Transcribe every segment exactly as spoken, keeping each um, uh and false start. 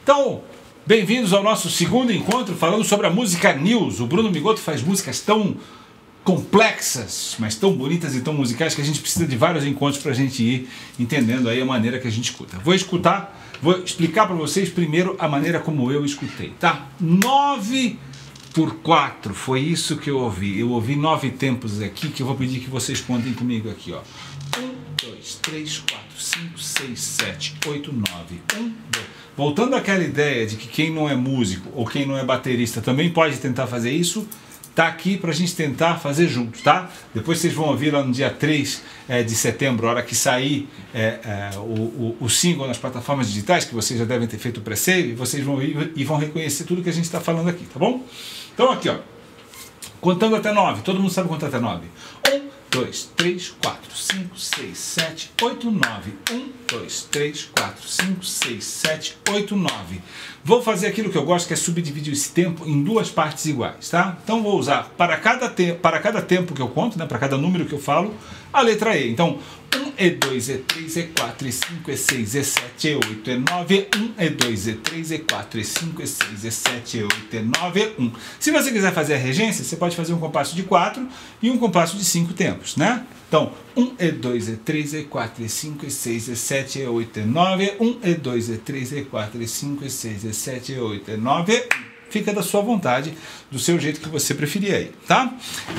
Então, bem-vindos ao nosso segundo encontro falando sobre a música News. O Bruno Migotto faz músicas tão complexas, mas tão bonitas e tão musicais que a gente precisa de vários encontros para a gente ir entendendo aí a maneira que a gente escuta. Vou escutar, vou explicar para vocês primeiro a maneira como eu escutei, tá? Nove por quatro, foi isso que eu ouvi. Eu ouvi nove tempos aqui que eu vou pedir que vocês contem comigo aqui, ó. Um, dois, três, quatro, cinco, seis, sete, oito, nove. Um, dois. Voltando àquela ideia de que quem não é músico ou quem não é baterista também pode tentar fazer isso, tá aqui pra gente tentar fazer junto, tá? Depois vocês vão ouvir lá no dia três é, de setembro, a hora que sair é, é, o, o, o single nas plataformas digitais, que vocês já devem ter feito o pré-save, vocês vão ir e vão reconhecer tudo que a gente está falando aqui, tá bom? Então aqui, ó, contando até nove, todo mundo sabe contar até nove. Um, dois, três, quatro, cinco, seis, sete, oito, nove. Um, dois, três, quatro, cinco, seis, sete, oito, nove. Vou fazer aquilo que eu gosto, que é subdividir esse tempo em duas partes iguais, tá? Então vou usar para cada, te para cada tempo que eu conto, né, para cada número que eu falo, a letra E. Então, um, E dois, E três, E quatro, E cinco, E seis, E sete, E oito, E nove, um, E dois, E três, E quatro, E cinco, E seis, E sete, E oito, E nove, um. Se você quiser fazer a regência, você pode fazer um compasso de quatro e um compasso de cinco tempos, né? Então, um, E dois, E três, E quatro, E cinco, E seis, E sete, E oito, E nove, um, E dois, E três, E quatro, E cinco, E seis, E sete, E oito, E nove, um. Fica da sua vontade, do seu jeito que você preferir aí, tá?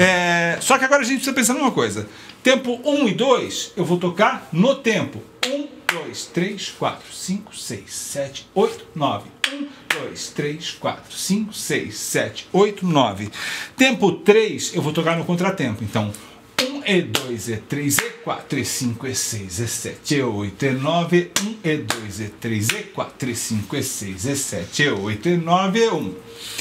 É, só que agora a gente precisa pensar numa coisa. Tempo um e dois, eu vou tocar no tempo. um, dois, três, quatro, cinco, seis, sete, oito, nove. um, dois, três, quatro, cinco, seis, sete, oito, nove. Tempo três, eu vou tocar no contratempo. Então, um, E dois, E três, E quatro, E cinco, E seis, E sete, E oito, E nove. um, E dois, E três, E quatro, E cinco, E seis, E sete, E oito, E nove, um.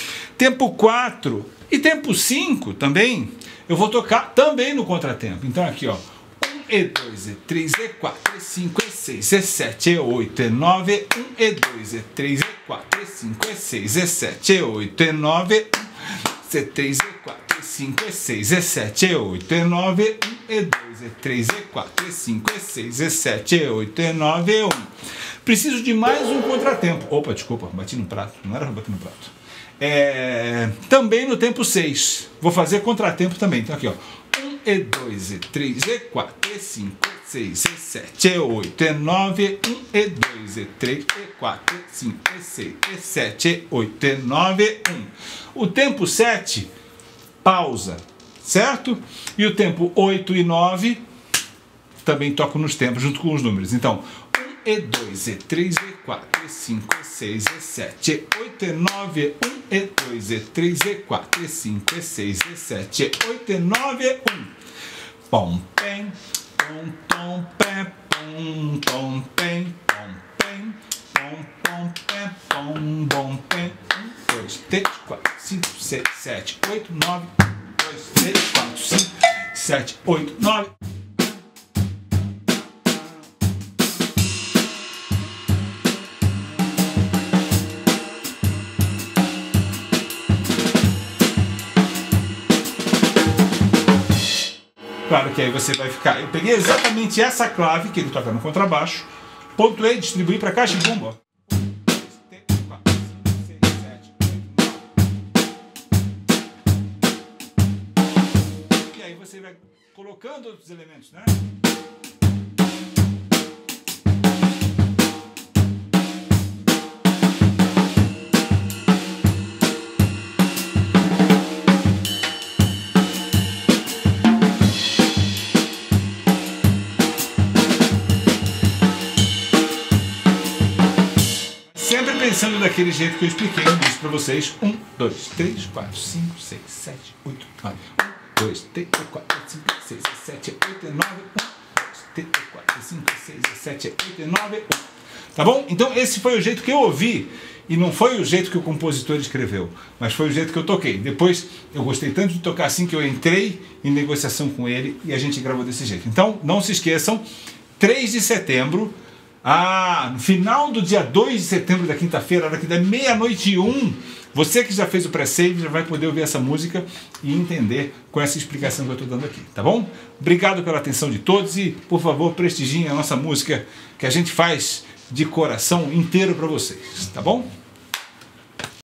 Tempo quatro e tempo cinco também, eu vou tocar também no contratempo. Então aqui, ó. um, E dois, E três, E quatro, E cinco, E seis, E sete, E oito, E nove. um, E dois, E três, E quatro, E cinco, E seis, E sete, E oito, E nove. um, E três, E quatro, E cinco, E seis, E sete, E oito, E nove. um, E dois, E três, E quatro, E cinco, E seis, E sete, E oito, E nove, um. Preciso de mais um contratempo. Opa, desculpa, bati no prato. Não era pra bater no prato. É, também no tempo seis. Vou fazer contratempo também. Então aqui, ó. um, E dois, E três, E quatro, E cinco, E seis, E sete, E oito, E nove. um, E dois, E três, E quatro, E cinco, E seis, E sete, E oito, E nove, um. O tempo sete, pausa, certo? E o tempo oito e nove, também toco nos tempos, junto com os números. Então, um, E dois, E três, E quatro, E cinco, E seis, E sete, E oito, E nove. um, E dois, E três, E quatro, E cinco, E seis, E sete, E oito, E nove, um. Pom, pem, pom, tom, pé, pom, tom, pem, pom, pem, pom, pom, pé, pom, bom, pem. um, dois, três, quatro, cinco, seis, sete, oito, nove. um, dois, três, quatro, cinco, sete, oito, nove. Claro que aí você vai ficar... Eu peguei exatamente essa clave que ele toca no contrabaixo, pontuei, distribuí para caixa e bomba. um, dois, três, quatro, cinco, seis, sete, oito, nove. E aí você vai colocando outros elementos, né? Sempre pensando daquele jeito que eu expliquei no início para vocês. um, dois, três, quatro, cinco, seis, sete, oito, nove. um, dois, três, quatro, cinco, seis, sete, oito, nove. um, dois, três, quatro, cinco, seis, sete, oito, nove. um. Tá bom? Então esse foi o jeito que eu ouvi. E não foi o jeito que o compositor escreveu, mas foi o jeito que eu toquei. Depois eu gostei tanto de tocar assim que eu entrei em negociação com ele e a gente gravou desse jeito. Então não se esqueçam, três de setembro. Ah, no final do dia dois de setembro da quinta-feira, hora que dá meia-noite e um, você que já fez o pré-save já vai poder ouvir essa música e entender com essa explicação que eu estou dando aqui, tá bom? Obrigado pela atenção de todos e, por favor, prestigiem a nossa música que a gente faz de coração inteiro para vocês, tá bom?